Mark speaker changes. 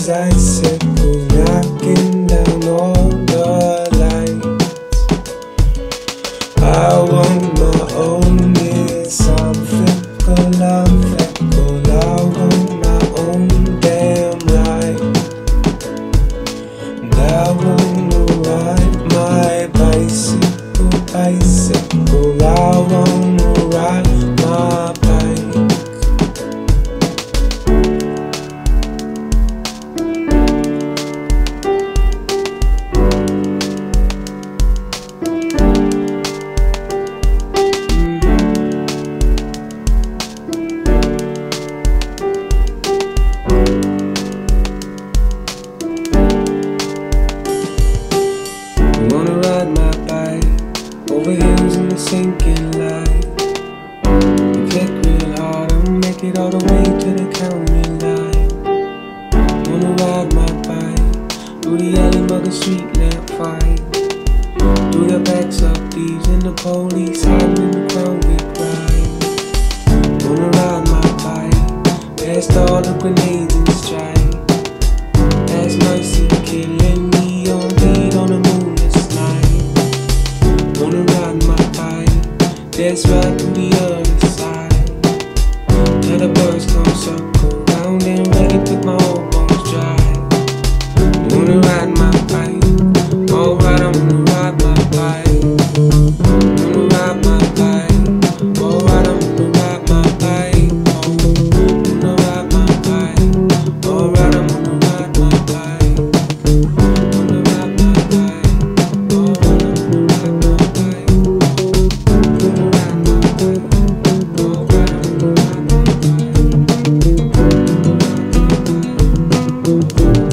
Speaker 1: bicycle, knocking down all the lights. I want my own, yes, I'm fickle, I want my own damn right. And I wanna ride my bicycle, I wanna ride my bike. I wanna ride my bike over hills in the sinking light. Click real hard and make it all the way to the county line. Wanna ride my bike through the alley, mug a street lamp fight, through the backs of thieves and the police hiding in the crowded ride. Wanna ride my bike past all the grenades and strife, past mercy killing me on beat on a moonless night. Wanna ride my bike, that's right through the other side. Now the birds come circle round and ready to pick my old bones dry. Wanna ride my bike, alright, I'm gonna ride my bike. Wanna ride my bike, alright, I'm gonna ride my bike. Wanna ride my bike, alright, I'm gonna ride my bike. Wanna ride my bike, alright, I'm gonna ride my bike. Wanna ride my bike, alright, I'm gonna ride my bike.